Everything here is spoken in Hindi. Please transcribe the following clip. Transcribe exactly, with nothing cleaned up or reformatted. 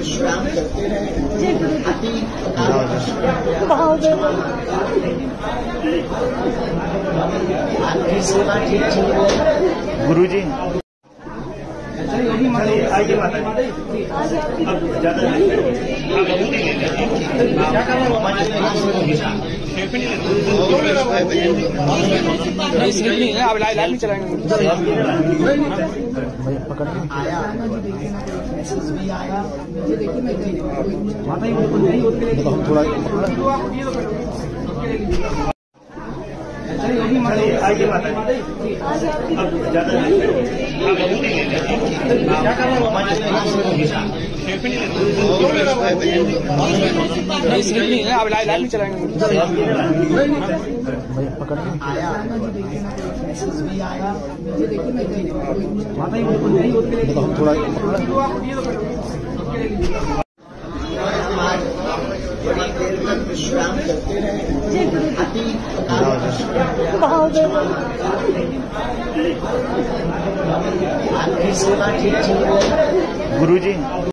विश्राम करते रहे। अति आपकी सेवा ठीक चल रही है गुरु जी। आइए माता अब ज्यादा नहीं है, अब लाइव नहीं चलाएंगे। आया थोड़ा आइए माता अब ज्यादा नहीं है, अब लाइव नहीं चलाएंगे। आया थोड़ा बड़ी देर तक विश्राम करते रहे। अति आपकी सेवा ठीक चल रही है गुरु जी।